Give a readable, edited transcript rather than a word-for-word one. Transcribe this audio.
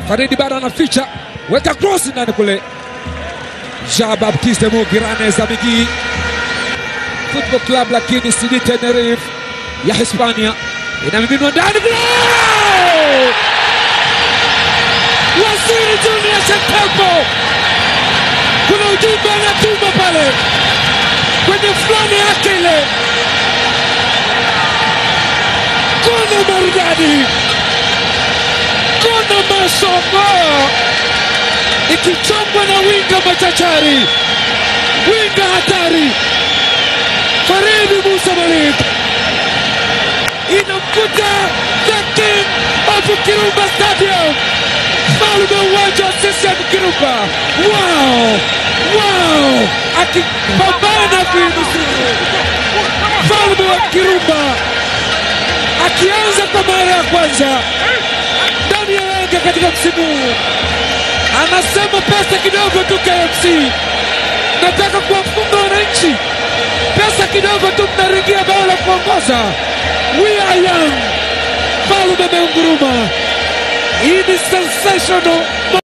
Faridi bado anaficha, weka cross ndani kule. Jean-Baptiste Mugiranes Amigi, Football Club lakini CD Tenerife ya Hispania inamiminwa ndani. Waziri Junior Shentempo, kuna ujumbe anatuma pale kwenye fulani yake ile. Kono maridadi, kono masongo, ikichongwa na winga machachari, winga hatari. Faridi Musa Malik inamkuta the king of Kirumba Stadium, Mfalme uwanja wa CCM Kirumba. Wow, akipambana kuinusuru Mfalme wa Kirumba, akianza kwa mara ya kwanza ndani ya Yanga katika msimu huu. Anasema pesa kidogo tu KMC, nataka kuwafunga wananchi, pesa kidogo tu mnaringia bao la kuongoza. We are young. Mfalme ameunguruma. Hii ni sensational